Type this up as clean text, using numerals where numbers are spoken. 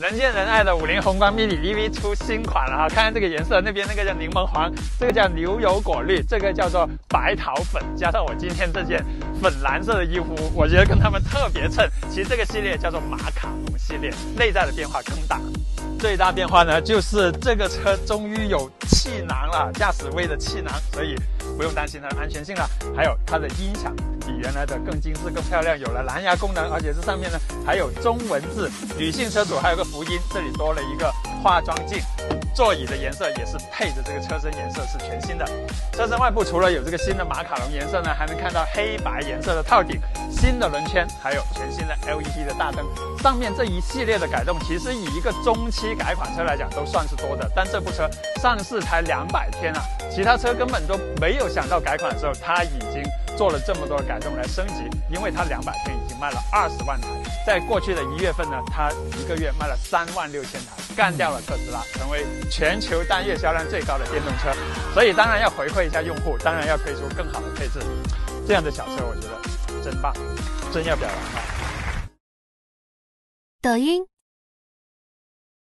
人见人爱的50宏光 mini EV 出新款了哈，看看这个颜色，那边那个叫柠檬黄，这个叫牛油果绿，这个叫做白桃粉，加上我今天这件粉蓝色的衣服，我觉得跟他们特别衬。其实这个系列叫做马卡龙系列，内在的变化更大。最大变化呢，就是这个车终于有气囊了，驾驶位的气囊，所以不用担心它的安全性了。还有它的音响比原来的更精致、更漂亮，有了蓝牙功能，而且这上面呢还有中文字。女性车主还有个福音，这里多了一个化妆镜。座椅的颜色也是配着这个车身颜色，是全新的。车身外部除了有这个新的马卡龙颜色呢，还能看到黑白颜色的套顶、新的轮圈，还有全新的 LED 的大灯。上面这一系列的改动，其实以一个中期改款车来讲都算是多的，但这部车上市才200天啊，其他车根本都没有想到改款的时候，它已经做了这么多的改动来升级，因为它200天已经卖了20万台，在过去的1月份呢，它1个月卖了36000台，干掉了特斯拉，成为全球单月销量最高的电动车。所以当然要回馈一下用户，当然要推出更好的配置。这样的小车我觉得真棒，真要表扬它。 抖音。